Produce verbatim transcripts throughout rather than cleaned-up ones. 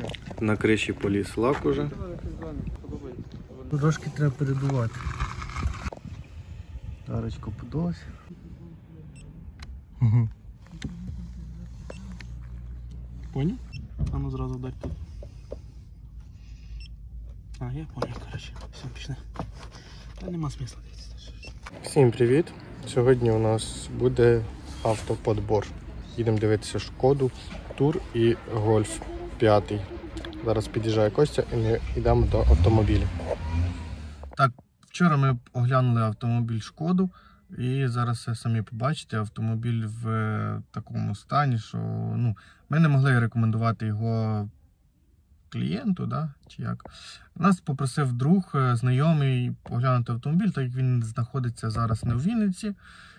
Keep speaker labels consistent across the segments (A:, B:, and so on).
A: На криші поліз лак уже. Трошки треба передувати. Арочка подалась. Угу.
B: Понял? А ну зразу дать тут. А, я понял, короче. Все, пішли. Та нема смисла дивитися.
A: Всім привіт! Сьогодні у нас буде автоподбор. Їдемо дивитися Шкоду, Тур і Гольф п'ятий. Зараз під'їжджає Костя і ми йдемо до автомобіля. Так, вчора ми оглянули автомобіль Шкоду. І зараз все самі побачите, автомобіль в такому стані, що ну, ми не могли рекомендувати його клієнту, да? Чи як. Нас попросив друг, знайомий, оглянути автомобіль, так як він знаходиться зараз не в Вінниці.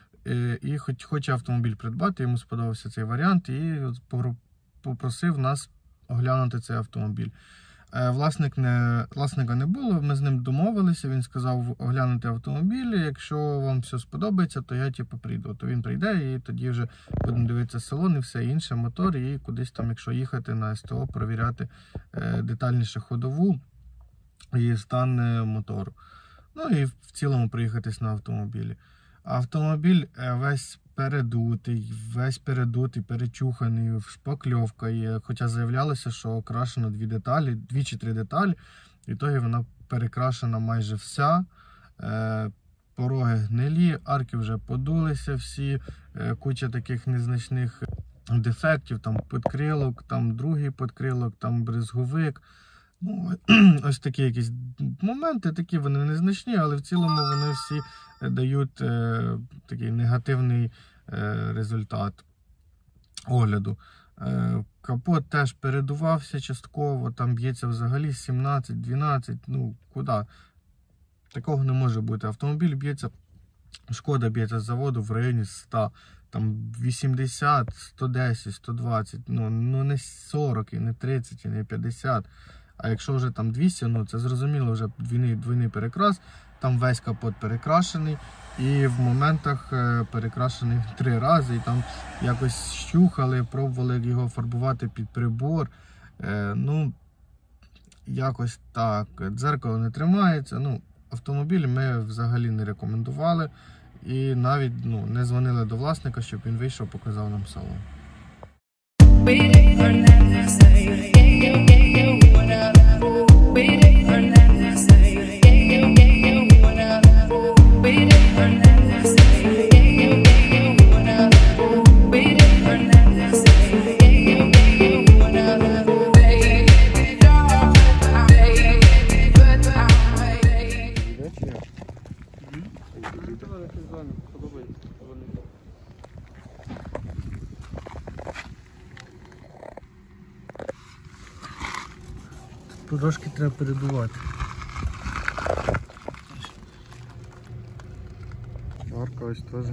A: І хоч хоче автомобіль придбати, йому сподобався цей варіант і попросив нас оглянути цей автомобіль. Власник не, власника не було, ми з ним домовилися, він сказав оглянути автомобіль, якщо вам все сподобається, то я типу прийду. То він прийде і тоді вже будемо дивитися салон і все інше, мотор, і кудись там, якщо їхати на СТО, перевіряти е, детальніше ходову і стан мотору. Ну і в цілому приїхатись на автомобілі. Автомобіль весь передутий, весь передутий, перечуханий, шпакльовка є, хоча заявлялося, що окрашено дві деталі, дві чи три деталі, і тоді вона перекрашена майже вся, е, пороги гнилі, арки вже подулися всі, е, куча таких незначних дефектів, там підкрилок, там другий підкрилок, там бризговик. Ну, ось такі якісь моменти, такі вони незначні, але в цілому вони всі дають е, такий негативний е, результат огляду. Е, капот теж передувався частково, там б'ється взагалі сімнадцять дванадцять, ну куди? Такого не може бути. Автомобіль б'ється, Шкода б'ється з заводу в районі ста, там вісімдесят, сто десять, сто двадцять, ну, ну не сорок, і не тридцять, і не п'ятдесят. А якщо вже там двісті, ну це зрозуміло, вже двійний, двійний перекрас, там весь капот перекрашений і в моментах перекрашений три рази, і там якось щухали, пробували його фарбувати під прибор, е, ну якось так, дзеркало не тримається, ну автомобіль ми взагалі не рекомендували і навіть ну, не дзвонили до власника, щоб він вийшов, показав нам салон. Трошки треба передувати. Арка ось теж.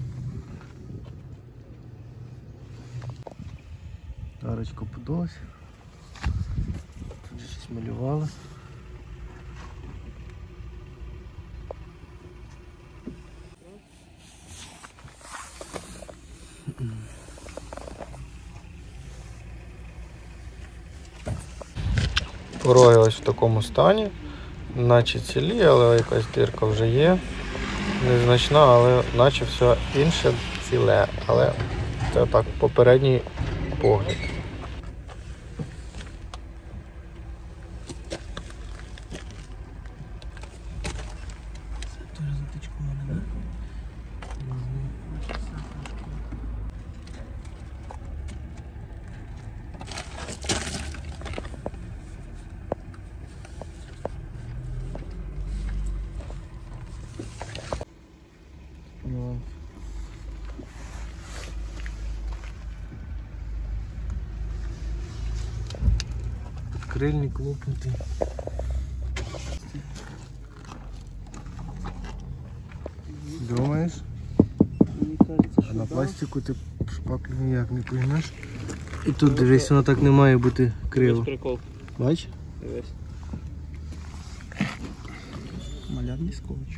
A: Арочка подалась. Тут щось малювали. Пороги ось в такому стані, наче цілі, але якась дирка вже є. Незначна, але наче все інше ціле. Але це так, попередній погляд. Крильник лопнутий. Думаєш?
B: Мені кажеться, що
A: а на
B: да.
A: пластику ти шпаклю ніяк не поймеш. І тут дивись, воно так не має бути криво.
B: Прикол.
A: Бач?
B: Дивись. Малярний скотч.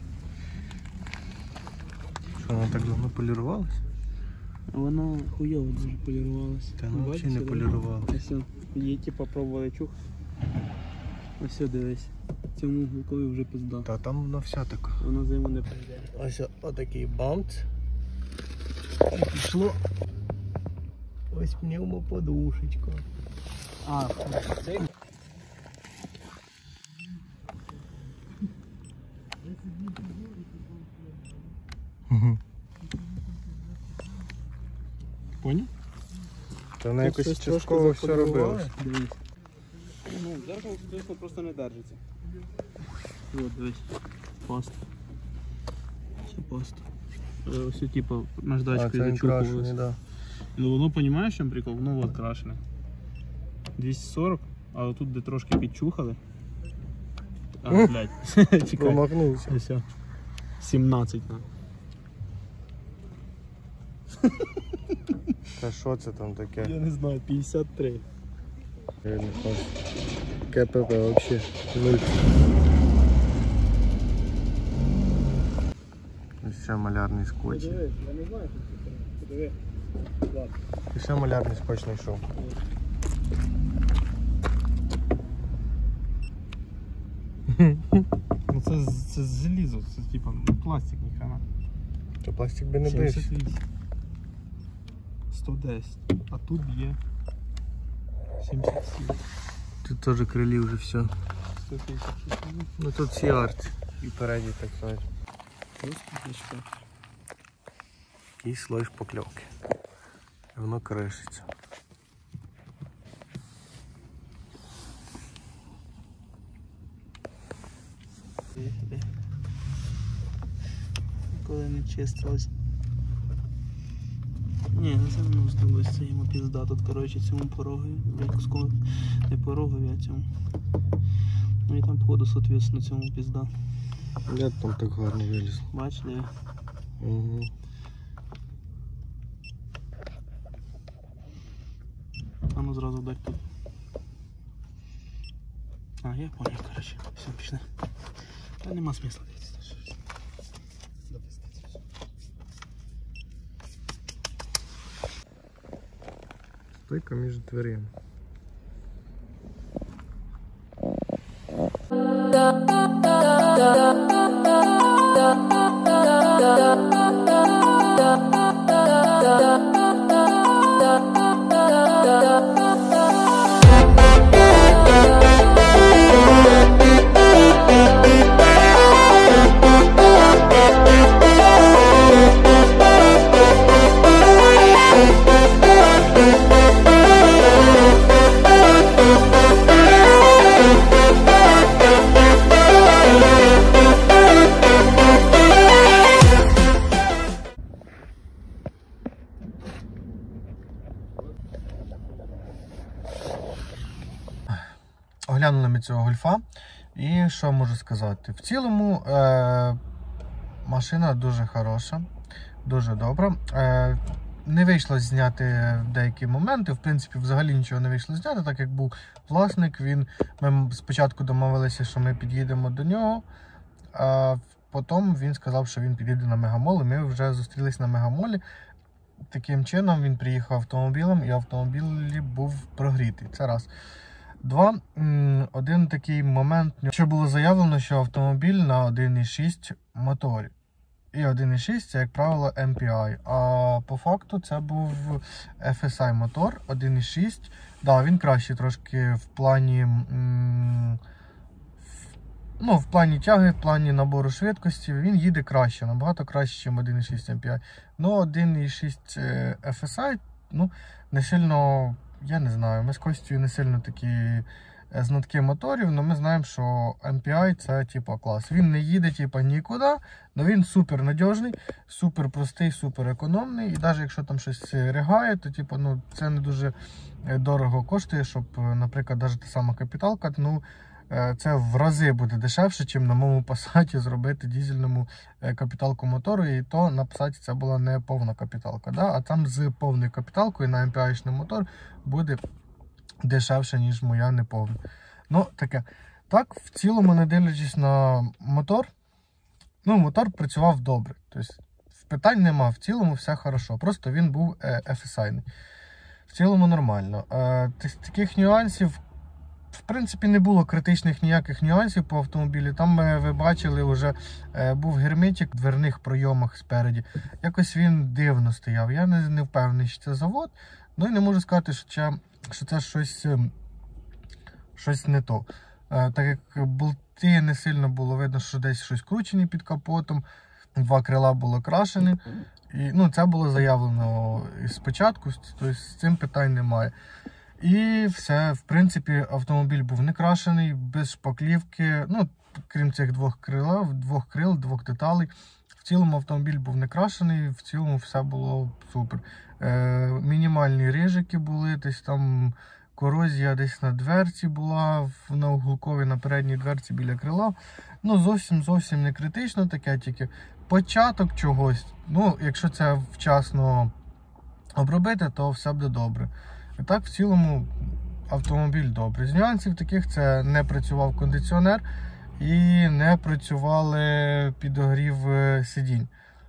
A: Що, воно так давно полірувалось?
B: Вона хуйово дуже полірувалася.
A: Та вона взагалі не полірувалася.
B: Ось, Її типа пробували чух. Ось все, дивись. Цьому коли вже пизда.
A: Та там воно вся така.
B: Вона зиму не прийде.
A: Ось отакий бамц. І пішло. Ось пневмоподушечка.
B: А, цей?
A: Угу.
B: Поняв?
A: Та вона якось частково все робила.
B: Дивись. Ну, дзеркало, звісно, просто не держиться. От, дивись. Паста. Це паста. Е, Ось, типу,
A: А,
B: наждачкою
A: це він
B: зачухувалось.
A: крашений, да.
B: Ну воно, розумієш, чим прикол? Ну от крашене. двісті сорок, але тут де трошки підчухали. А, блядь. Чекай.
A: Промахнувся.
B: Ось. сімнадцять на.
A: Та що це там таке?
B: Я не знаю, п'ятдесят три.
A: КПП вообще нуль. Ось ще малярний скотч.
B: Я не знаю, що це. Подиви. Ладно.
A: І ще малярний скотч знайшов.
B: Ну це, це залізо, це типа пластик ніхрена.
A: То пластик би не бився.
B: сімдесят вісім. сто десять. А тут є сімдесят сім.
A: Тут теж крилі вже все.
B: сто п'ятдесят шість.
A: Ну тут всі арт. І передні, так сказати.
B: Просто значка.
A: Якийсь слой шпакльовки. І воно кришиться.
B: Коли не чистилось. Ні, це не здалося, це йому пізда. Тут, коротше, цьому порогові, куску, не порогові, а цьому. Ну і там, походу, соответственно, цьому пізда.
A: Як там так гарно виліз?
B: Бач, де?
A: Угу.
B: А ну зразу дай тут. А, я понял, коротше. Все, пішли. Та нема смисла дивитися.
A: Стойка між дверима. Оглянули ми цього гольфа, і що можу сказати? В цілому е- машина дуже хороша, дуже добра. Е- не вийшло зняти деякі моменти, в принципі, взагалі нічого не вийшло зняти, так як був власник, він, ми спочатку домовилися, що ми під'їдемо до нього, а потім він сказав, що він під'їде на Мегамол, і ми вже зустрілись на Мегамолі. Таким чином він приїхав автомобілем, і автомобіль був прогрітий. Це раз. Два. Один такий момент, що було заявлено, що автомобіль на один і шість моторі. І один і шість це, як правило, ем пі ай. А по факту це був еф ес ай мотор один і шість. Да, він кращий трошки в плані, м, в, ну, в плані тяги, в плані набору швидкості. Він їде краще, набагато краще, ніж один і шість ем пі ай. Ну, один і шість еф ес ай, ну, не сильно, я не знаю, ми з Костю не сильно такі знатки моторів, але ми знаємо, що ем пі ай це типу клас. Він не їде типу, нікуди, але він супер надіжний, супер простий, супер економний. І навіть якщо там щось ригає, то типу, ну, це не дуже дорого коштує, щоб, наприклад, навіть та сама капіталка, ну, це в рази буде дешевше, ніж на моєму Passat зробити дизельному капіталку мотору. І то на Passat це була не повна капіталка. Да? А там з повною капіталкою на ем пі ай-шний мотор буде дешевше, ніж моя неповна. Ну, таке. Так, в цілому, не дивлячись на мотор, ну, мотор працював добре. Тобто, питань нема, в цілому все хорошо. Просто він був еф ес ай-ний. В цілому нормально. Е, таких нюансів, в принципі, не було критичних ніяких нюансів по автомобілі. Там ви бачили, вже е, був герметик в дверних пройомах спереді. Якось він дивно стояв. Я не, не впевнений, що це завод. Ну і не можу сказати, що це, що це щось, щось не то. Е, так як болти не сильно було видно, що десь щось кручені під капотом. Два крила було крашені. І, ну, це було заявлено спочатку, тобто з цим питань немає. І все, в принципі, автомобіль був не крашений, без шпаклівки, ну, крім цих двох крил, двох крил, двох деталей. В цілому автомобіль був не крашений, в цілому все було супер. Е, мінімальні рижики були, десь там корозія десь на дверці була, на уголковій, на передній дверці біля крила. Ну, зовсім, зовсім не критично таке, тільки початок чогось. Ну, якщо це вчасно обробити, то все буде добре. І так, в цілому, автомобіль добрий. З нюансів таких це не працював кондиціонер і не працювали підогрів сидінь.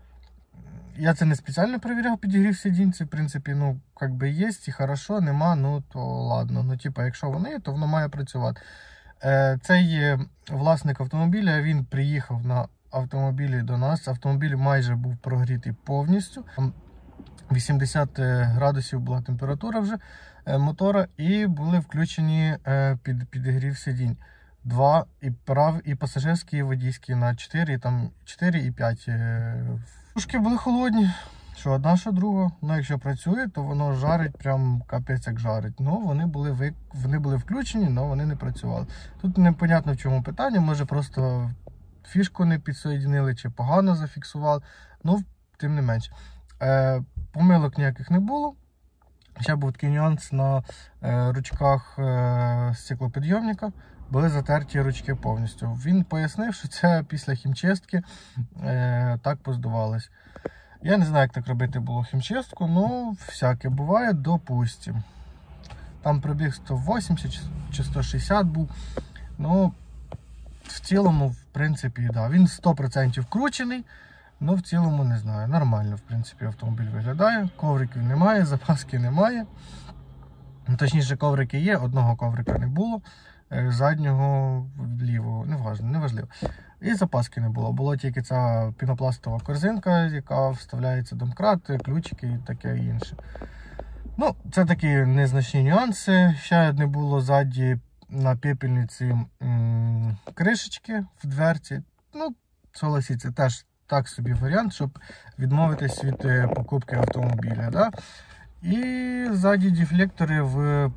A: Я це не спеціально перевіряв, підігрів сидінь, це, в принципі, ну, як би є і хорошо, нема, ну, то ладно. Ну, типа, якщо воно є, то воно має працювати. Е, цей власник автомобіля, він приїхав на автомобілі до нас. Автомобіль майже був прогрітий повністю. вісімдесят градусів була температура вже мотора, і були включені під підігрів сидінь. Два, і прав, і пасажирський, і водійський на чотири, там чотири і п'ять. Пушки були холодні, що одна, що друга. Ну, якщо працює, то воно жарить, прям капець як жарить. Ну, вони були, вони були включені, але вони не працювали. Тут непонятно в чому питання, може просто фішку не підсоєдинили, чи погано зафіксували, ну, тим не менше. Е, помилок ніяких не було. Ще був такий нюанс на е, ручках е, стеклопідйомника. Були затерті ручки повністю. Він пояснив, що це після хімчистки е, так поздувалось. Я не знаю, як так робити було хімчистку, ну, всяке буває, допустим. Там пробіг сто вісімдесят чи сто шістдесят був. Ну, в цілому, в принципі, да. Він сто відсотків вкручений. Ну, в цілому, не знаю, нормально, в принципі, автомобіль виглядає. Ковриків немає, запаски немає. Точніше, коврики є, одного коврика не було. Заднього, лівого, неважливо, неважливо. І запаски не було. Було тільки ця пінопластова корзинка, яка вставляється домкрат, ключики і таке інше. Ну, це такі незначні нюанси. Ще не було ззаді на пепельниці м кришечки в дверці. Ну, согласіться, теж так собі варіант, щоб відмовитись від покупки автомобіля. Да? І ззаді дефлектори в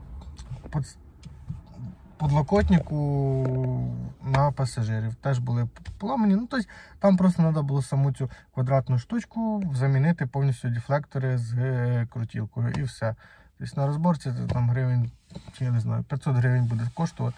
A: подлокотнику на пасажирів теж були поламані. Ну, тобто, там просто треба було саму цю квадратну штучку замінити повністю дефлектори з крутілкою і все. Тобто на розборці це там гривень, я не знаю, п'ятсот гривень буде коштувати.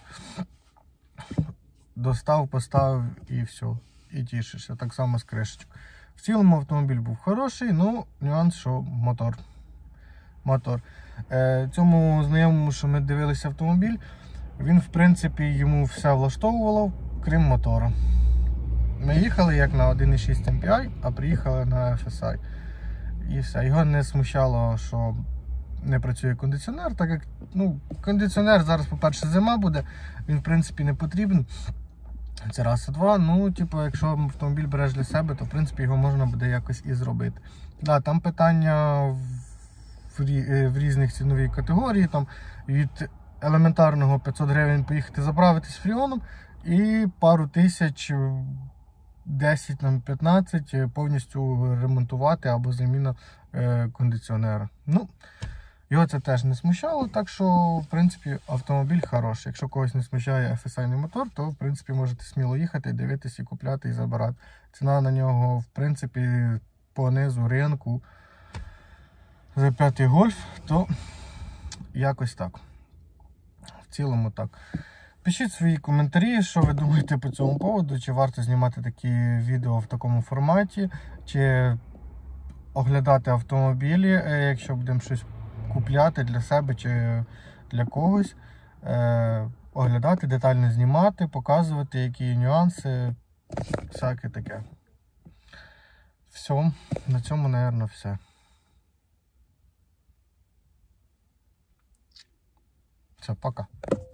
A: Достав, поставив і все. І тішишся, так само з кришечкою. В цілому автомобіль був хороший, ну, нюанс, що мотор. Мотор. Е, цьому знайомому, що ми дивилися автомобіль, він, в принципі, йому все влаштовувало, крім мотора. Ми їхали як на один і шість ем пі ай, а приїхали на еф ес ай. І все. Його не смущало, що не працює кондиціонер, так як, ну, кондиціонер зараз, по-перше, зима буде, він, в принципі, не потрібен. Це раз, а два, ну, типу, якщо автомобіль береш для себе, то, в принципі, його можна буде якось і зробити. Да, там питання в, в різних ціновій категорії, там, від елементарного п'ятсот гривень поїхати заправитись фріоном і пару тисяч, десять п'ятнадцять повністю ремонтувати або заміна е, кондиціонера. Ну, його це теж не смущало, так що, в принципі, автомобіль хороший. Якщо когось не смущає еф ес ай-ний мотор, то, в принципі, можете сміло їхати, дивитися, і купляти, і забирати. Ціна на нього, в принципі, по низу ринку за п'ятий гольф, то якось так. В цілому так. Пишіть свої коментарі, що ви думаєте по цьому поводу, чи варто знімати такі відео в такому форматі, чи оглядати автомобілі, якщо будемо щось купляти для себе чи для когось, е, оглядати, детально знімати, показувати, які нюанси, всяке таке. Все, на цьому, мабуть, все. Все, пока.